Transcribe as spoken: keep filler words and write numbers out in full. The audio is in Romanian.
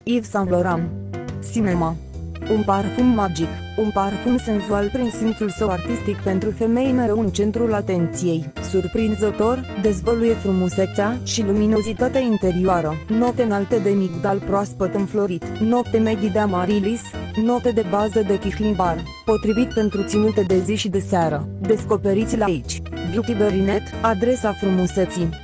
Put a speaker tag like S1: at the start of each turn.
S1: Yves Saint Laurent. Cinema. Un parfum magic, un parfum senzual prin simțul său artistic pentru femei mereu în centrul atenției, surprinzător, dezvăluie frumusețea și luminozitatea interioară, note înalte de migdal proaspăt înflorit, note medii de amarilis, note de bază de chihlimbar, potrivit pentru ținute de zi și de seară. Descoperiți-l aici. Beauty Berinet, adresa frumuseții.